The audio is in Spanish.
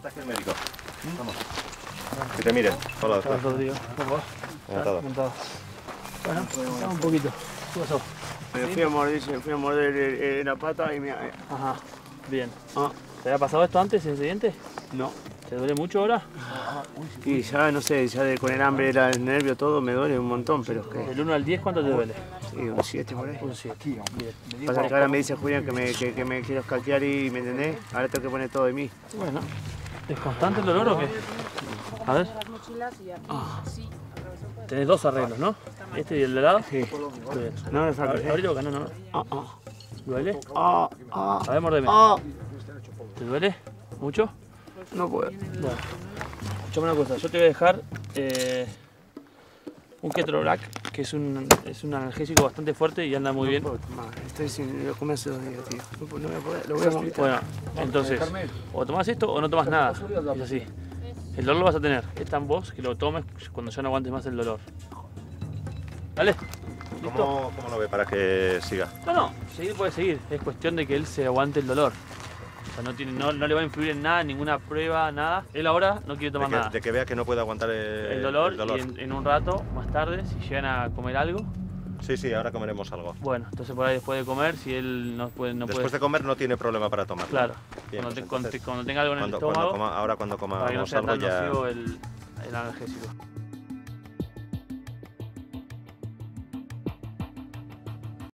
Está aquí el médico. Vamos. Que te mire. Hola, doctor. ¿Cómo va? Encantado. Bueno, un poquito. ¿Qué pasó? Me fui a morder la pata y me... Ajá, bien. Ah, ¿Te había pasado esto antes, ese diente? no. ¿Te duele mucho ahora? Y ya, no sé, con el hambre, el nervio, todo me duele un montón, pero es que... Del 1 al 10, ¿cuánto te duele? Sí, un 7 por ahí. Un 7. Bien. Pasa que ahora me dice Julián que me quiero escaquear y, ¿me entendés? Ahora tengo que poner todo de mí. Bueno, ¿es constante el dolor o qué? A ver. Tenés dos arreglos, ¿no? Este y el de lado. Sí. Bien. No me falta. Abrí la boca, no. ¿Duele? A ver, mordeme. ¿Te duele? ¿Mucho? No puedo. Bueno, escuchame una cosa, yo te voy a dejar un Ketorolac, que es un analgésico bastante fuerte y anda muy bien. Estoy sin... Lo comí hace 2 días, tío. No voy a poder, lo voy a vomitar. Bueno, entonces, o tomás esto o no tomás nada, es así. El dolor lo vas a tener, está en vos que lo tomes cuando ya no aguantes más el dolor. ¿Vale? ¿Cómo lo ve para que siga? No, seguir puede seguir, es cuestión de que él se aguante el dolor. O sea, no le va a influir en nada, en ninguna prueba, nada. Él ahora no quiere tomar nada. De que vea que no puede aguantar El dolor. Y en un rato, más tarde, si llegan a comer algo. Sí, ahora comeremos algo. Bueno, entonces por ahí después de comer, si él Después de comer no tiene problema para tomar. Claro. Bien, Cuando tenga algo en el estómago. Ahora cuando para que no comamos sea algo tan ya... nocivo el analgésico.